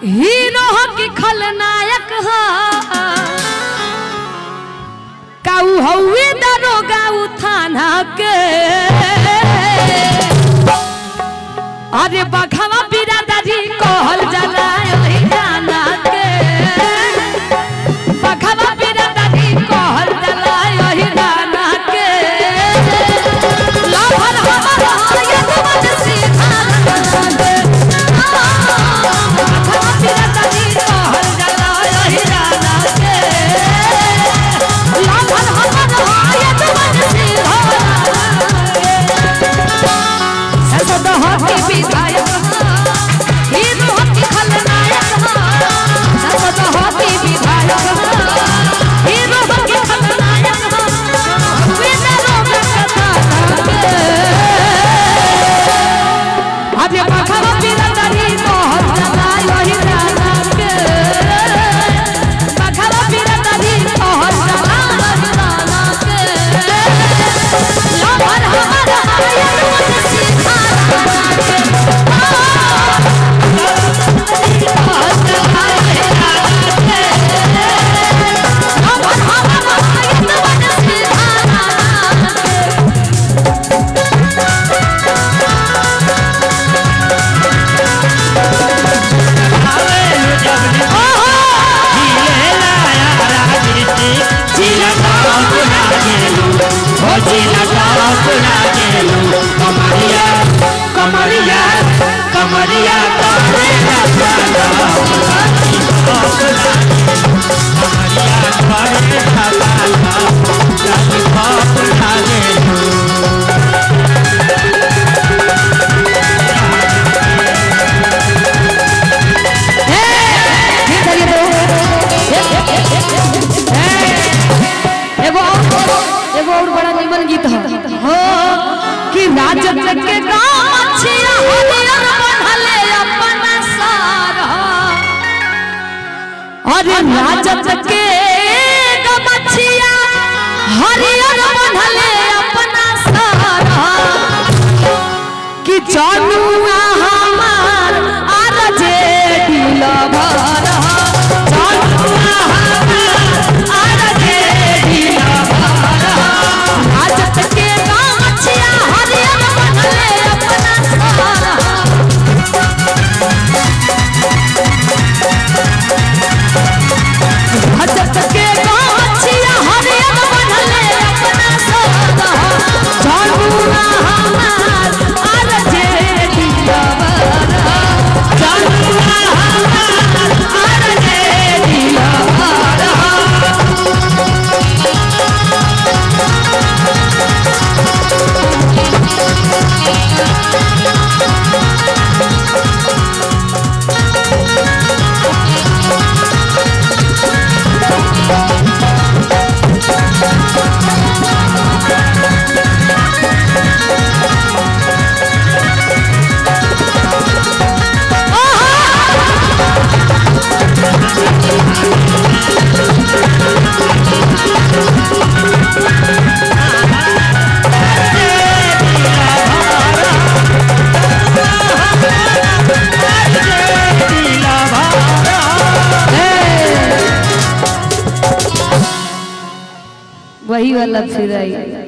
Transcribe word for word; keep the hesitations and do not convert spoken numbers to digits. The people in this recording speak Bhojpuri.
हीरो की खलनायक हो काऊ हवे दरोगा थाना के अरे बघवा बिरादरी कहल जाला जाना के बघवा बिरादरी कहल जाला यही जाना के लहर हमर ये तुमन सीधा के बघवा बिरादरी कहल जाला यही जाना के लहर हमर ये तुमन सीधा के सदा होती विधायक हीरो की खलनायक सदा होती विधायक हीरो की खलनायक वे दरोगा कथा अरे बघवा बिरादरी कहल जाला यही जाना के बघवा बिरादरी कहल जाला यही जाना के लहर हमर ये तुमन सीधा कमरिया कमरिया एगो और बड़ा निमन गीत हो कि राजत के गाँव छिया हरियर बनले अपना सार अरे राजत के गाँव छिया हरियर बनले अपना सार कि जानुआ हमार आर जे दिला भर जानुआ हमार आर जे दिला भर राजत के गाँव छिया हरियर बनले अपना सार राजत के गाँव छिया हरियर बनले अपना सार जानुआ हमार आर जे दिला भर जानुआ हमार आर जे दिला भर वही वाला फिर आई।